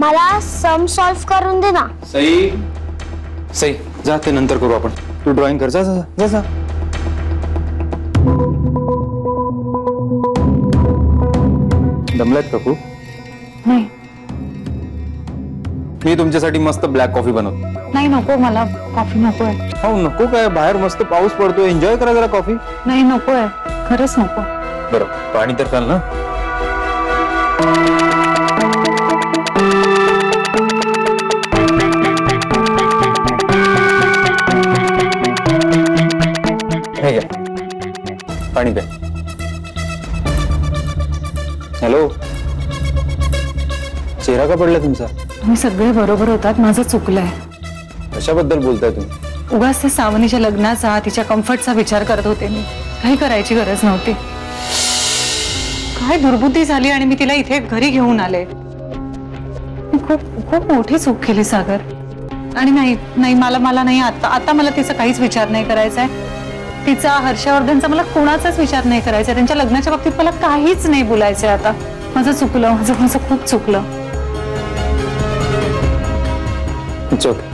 मला sum solve करून दे ना। सई सई जा, ते नंतर करू आपण। तू ड्रॉइंग कर, जा जा जा जा। दमलात का खूप? नाही। मी तुमच्यासाठी मस्त ब्लॅक कॉफी बनवतो। नाही नको, मला कॉफी नको आहे। हो नको काय, बाहेर मस्त पाऊस पडतोय, एन्जॉय करा जरा कॉफी। नाही नको आहे, खरंच नको। बरं पाणी तर प्याल ना? हे घ्या पाणी प्या। हॅलो, चेहरा का पडला तुमचा? तुम्ही सगळे बरोबर होतात, माझं चुकलंय। कशाबद्दल बोलताय तुम्ही? उगाच ते सावनीच्या लग्नाचा, तिच्या कम्फर्टचा विचार करत होते मी। काही करायची गरज नव्हती। काय दुर्बुद्धी झाली आणि मी तिला इथे घरी घेऊन आले। मी खूप खूप मोठी चूक केली सागर। आणि नाही नाही, मला नाही, आता मला तिचा काहीच विचार नाही करायचा आहे। तिचा, हर्षवर्धनचा, मला कोणाचाच विचार नाही करायचा। त्यांच्या लग्नाच्या बाबतीत मला काहीच नाही बोलायचंय आता। माझं चुकलं, माझं खूप चुकलं। It's okay.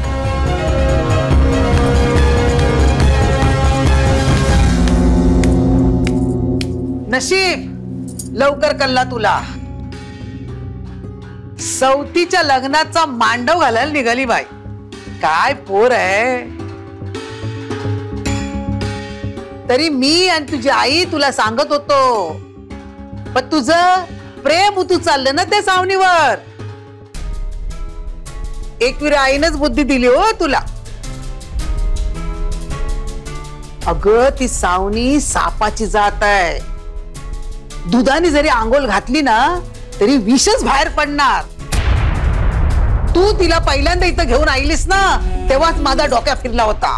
नशीब लवकर कल्ला तुला। सौतीच्या लग्नाचा मांडव घालायला निघाली बाई। काय पोर आहे। तरी मी आणि तुझी आई तुला सांगत होतो, पण तुझं प्रेम उतू चाललं ना त्या सावनीवर। एकविरा आईनच बुद्धी दिली हो तुला। अगं ती सावनी सापाची जात आहे। दुधाने जरी आंघोळ घातली ना तरी विषच बाहेर पडणार। तू तिला पहिल्यांदा इथं घेऊन आलीस ना, तेव्हाच माझा डोक्या फिरला होता।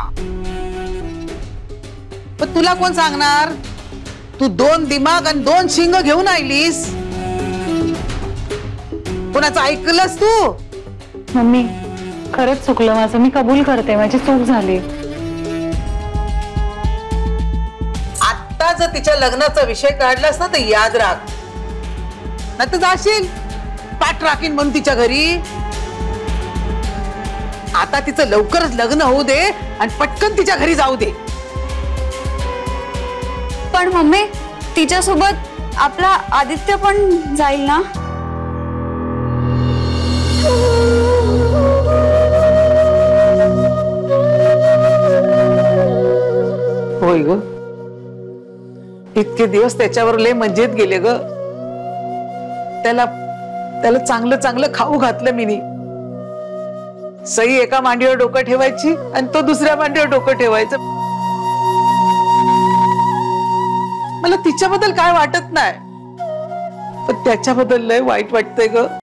पण तुला कोण सांगणार? तू 2 दिमाग आणि 2 शिंग घेऊन आलीस। कोणाचं ऐकलंस तू? मम्मी खरंच चुकलं माझं, मी कबूल करते, माझी चूक झाली। आता जर तिच्या लग्नाचा विषय काढलास ना तर याद राख, नाही तर जाशील पाठ राखीन म्हणून तिच्या घरी। आता तिचं लवकरच लग्न होऊ दे आणि पटकन तिच्या घरी जाऊ दे। पण मम्मी, तिच्यासोबत आपला आदित्य पण जाईल ना? होय ग, इतके दिवस त्याच्यावर लय मजेत गेले ग। त्याला चांगलं चांगलं खाऊ घातलं मी। सई एका मांडीवर डोकं ठेवायची आणि तो दुसऱ्या मांडीवर डोकं ठेवायचं। मला तिच्याबद्दल काय वाटत नाही, पण त्याच्याबद्दल लय वाईट वाटतंय ग।